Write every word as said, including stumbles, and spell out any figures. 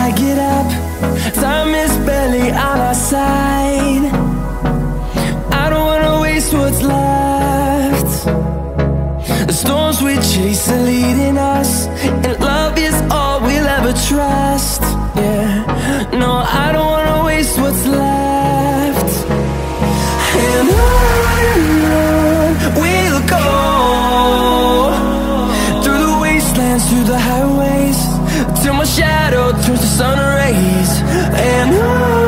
I get up, time is barely on our side. I don't wanna waste what's left. The storms we chase are leading us, and love is all we'll ever trust. Yeah, no, I don't wanna waste what's left. And on we'll go, through the wastelands, through the highways, till my shadow turns to sun rays. And on